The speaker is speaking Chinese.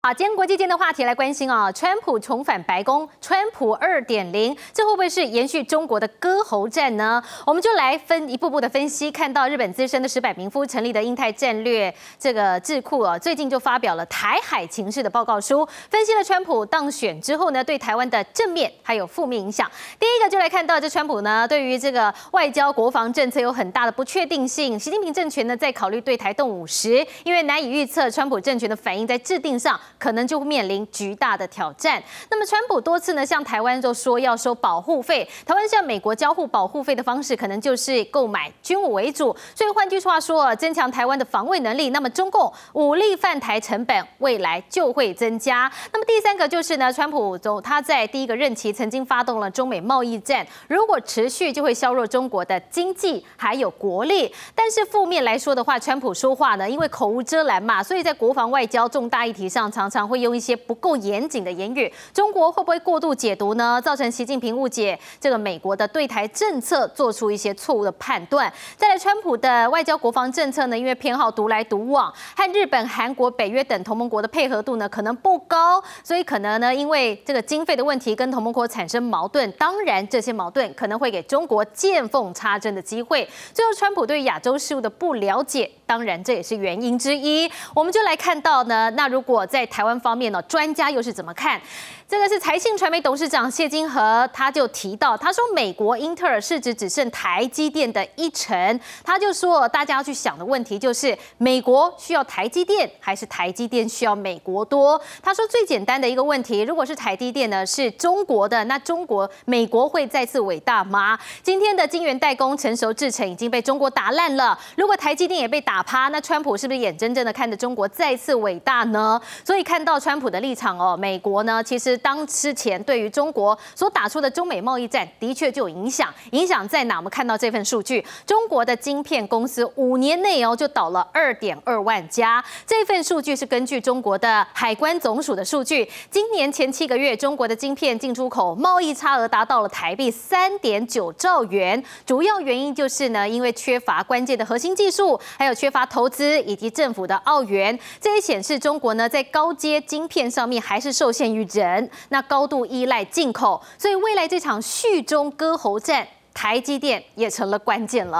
好，今天国际间的话题来关心啊，川普重返白宫，川普2.0，这会不会是延续中国的割喉战呢？我们就来一步步的分析，看到日本资深的石柏明夫成立的印太战略这个智库啊，最近就发表了台海情势的报告书，分析了川普当选之后呢，对台湾的正面还有负面影响。第一个就来看到这川普呢，对于这个外交国防政策有很大的不确定性，习近平政权呢在考虑对台动武时，因为难以预测川普政权的反应在制定上。可能就会面临巨大的挑战。那么，川普多次呢向台湾就说要收保护费，台湾向美国交互保护费的方式，可能就是购买军武为主。所以换句话说，增强台湾的防卫能力，那么中共武力犯台成本未来就会增加。那么第三个就是呢，川普他在第一个任期曾经发动了中美贸易战，如果持续就会削弱中国的经济还有国力。但是负面来说的话，川普说话呢，因为口无遮拦嘛，所以在国防外交重大议题上常常会用一些不够严谨的言语，中国会不会过度解读呢？造成习近平误解这个美国的对台政策，做出一些错误的判断。再来，川普的外交国防政策呢，因为偏好独来独往，和日本、韩国、北约等同盟国的配合度呢可能不高，所以可能呢因为这个经费的问题跟同盟国产生矛盾。当然，这些矛盾可能会给中国见缝插针的机会。最后，川普对亚洲事务的不了解，当然这也是原因之一。我们就来看到呢，那如果在台湾方面呢，专家又是怎么看？这个是财信传媒董事长谢金河，他就提到，他说美国英特尔市值只剩台积电的1成，他就说大家要去想的问题就是，美国需要台积电，还是台积电需要美国多？他说最简单的一个问题，如果是台积电呢是中国的，那美国会再次伟大吗？今天的晶圆代工成熟制程已经被中国打烂了，如果台积电也被打趴，那川普是不是眼睁睁的看着中国再次伟大呢？所以看到川普的立场哦，美国呢其实当之前对于中国所打出的中美贸易战的确就有影响。影响在哪？我们看到这份数据，中国的晶片公司5年内哦就倒了2.2万家。这份数据是根据中国的海关总署的数据，今年前7个月，中国的晶片进出口贸易差额达到了台币3.9兆元。主要原因就是呢，因为缺乏关键的核心技术，还有缺乏投资以及政府的澳元。这也显示中国呢在高阶晶片上面还是受限于人，那高度依赖进口，所以未来这场续中割喉战，台积电也成了关键了。